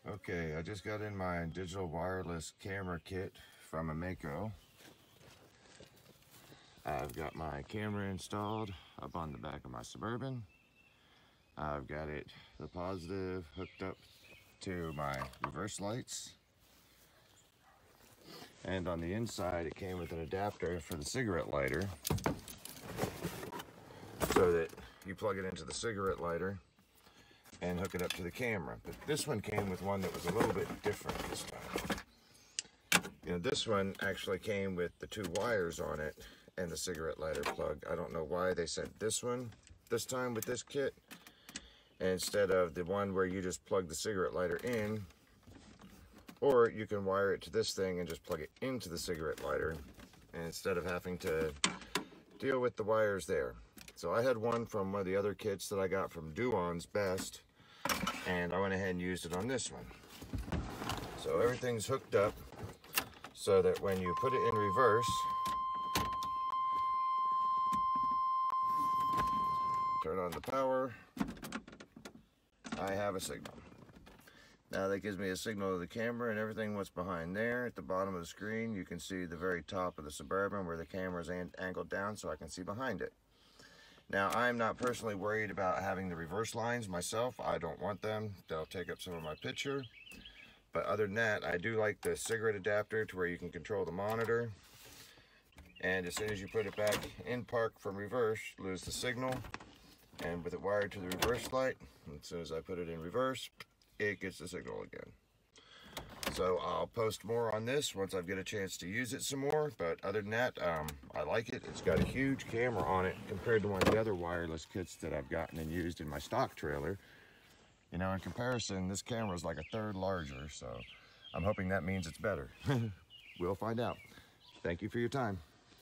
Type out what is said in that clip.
Okay, I just got in my digital wireless camera kit from Ameco. I've got my camera installed up on the back of my Suburban. I've got the positive hooked up to my reverse lights. And on the inside, it came with an adapter for the cigarette lighter, so that you plug it into the cigarette lighter and hook it up to the camera. But this one came with one that was a little bit different this time. You know, this one actually came with the two wires on it and the cigarette lighter plug. I don't know why they sent this one this time with this kit, instead of the one where you just plug the cigarette lighter in, or you can wire it to this thing and just plug it into the cigarette lighter, and instead of having to deal with the wires there. So I had one from one of the other kits that I got from Duon's Best, and I went ahead and used it on this one. So everything's hooked up so that when you put it in reverse, turn on the power, I have a signal. Now that gives me a signal of the camera and everything what's behind there. At the bottom of the screen, you can see the very top of the Suburban where the camera is angled down, so I can see behind it. Now, I'm not personally worried about having the reverse lines myself. I don't want them. They'll take up some of my picture. But other than that, I do like the cigarette adapter to where you can control the monitor. And as soon as you put it back in park from reverse, lose the signal. And with it wired to the reverse light, as soon as I put it in reverse, it gets the signal again. So I'll post more on this once I get a chance to use it some more. But other than that, I like it. It's got a huge camera on it compared to one of the other wireless kits that I've gotten and used in my stock trailer. You know, in comparison, this camera is like a third larger, so I'm hoping that means it's better. We'll find out. Thank you for your time.